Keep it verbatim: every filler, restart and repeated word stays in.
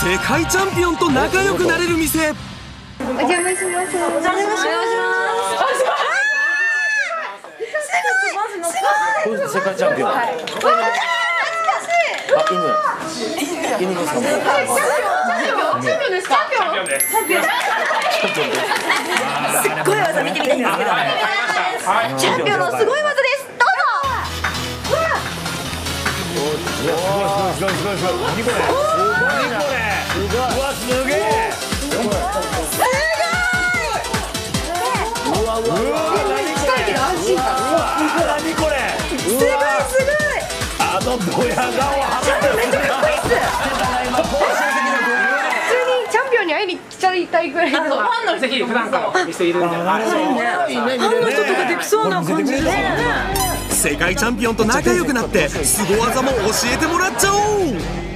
世界チャンピオンと仲良くなれる店。 お邪魔します。お邪魔します。 これ世界チャンピオン。あ、犬。犬ですか。チャンピオン。チャンピオンですか。チャンピオンです。チャンピオン。すっごい技見てみたいんですけど。チャンピオンのすごい技です。どうぞ。すごいすごいすごいすごい。何これ。何これ。うわすげえ。すごい。うわうわうわ。近いけど安心感。何これ。すごいすごい。あのドヤ顔。チャンピオンめっちゃかっこいいっす。普通にチャンピオンに会いに来ちゃいたいぐらいの。ファンの人普段から店いるんで。ファンの人とかできそうな感じですね。 世界チャンピオンと仲良くなってスゴ技も教えてもらっちゃおう。